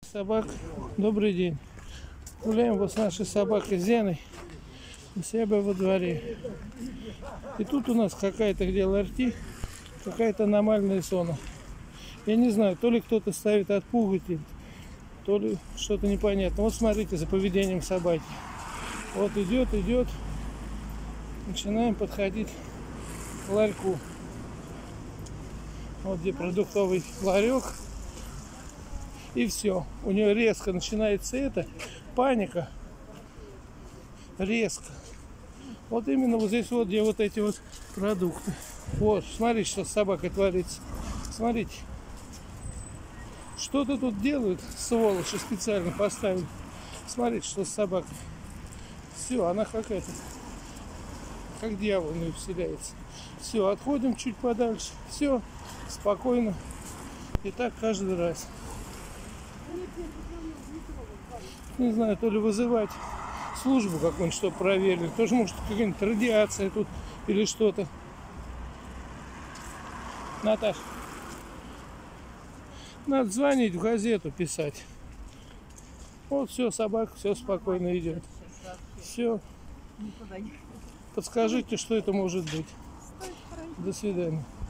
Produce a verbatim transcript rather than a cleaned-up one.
Собак, добрый день. Гуляем вот с нашей собакой Зеной у себя во дворе. И тут у нас какая-то где ЛРТ, какая-то аномальная зона. Я не знаю, то ли кто-то ставит отпугиватель, то ли что-то непонятно. Вот смотрите за поведением собаки. Вот идет, идет. Начинаем подходить к ларьку. Вот где продуктовый ларек. И все. У нее резко начинается это, паника. Резко. Вот именно вот здесь вот, где вот эти вот продукты. Вот, смотрите, что с собакой творится. Смотрите. Что-то тут делают, сволочи специально поставили. Смотрите, что с собакой. Все, она какая-то, как дьявол в нее вселяется. Все, отходим чуть подальше. Все, спокойно. И так каждый раз. Не знаю, то ли вызывать службу какую-нибудь, чтобы проверили. Тоже может какая-нибудь радиация тут или что-то. Наташ, надо звонить в газету, писать. Вот все, собака, все спокойно идет. Все. Подскажите, что это может быть. До свидания.